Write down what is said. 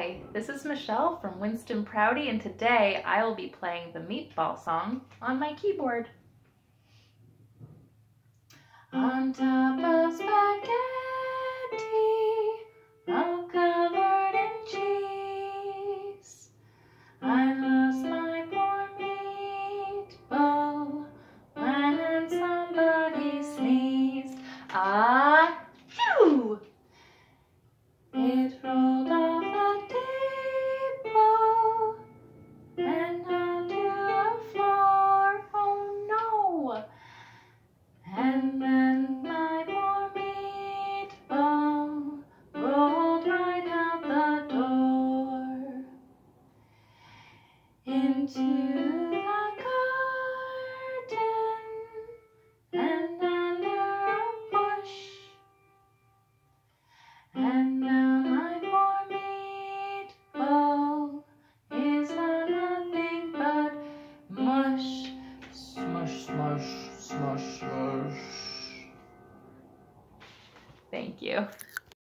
Hi, this is Michelle from Winston Prouty, and today I will be playing the Meatball song on my keyboard. On top of spaghetti, all covered in cheese, I lost my poor meatball when somebody sneezed. Achoo! It rolled off the table and onto the floor. Oh no! And then my poor meatball rolled right out the door into the garden and under a bush. And now my poor meatball is nothing but mush. Smush, smush, smush, smush. Thank you.